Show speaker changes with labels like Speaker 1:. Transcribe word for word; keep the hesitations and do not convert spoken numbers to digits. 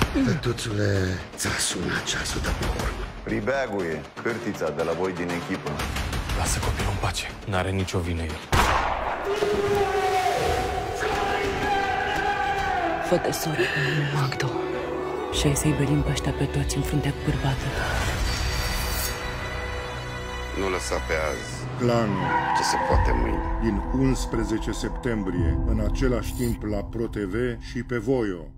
Speaker 1: Tătuțule, ți-a sunat ceasul de porn.
Speaker 2: Pribeaguie, cârtița de la voi din echipă.
Speaker 3: Lasă copilul în pace. N-are nicio vină el.
Speaker 4: Fă-te soră, Magdo. Și ai să-i belim pe ăștia pe toți în fruntea bărbată.
Speaker 5: Nu lăsa pe azi.
Speaker 1: Clanul.
Speaker 5: Ce se poate mâine.
Speaker 1: Din unsprezece septembrie, în același timp la ProTV și pe Voio.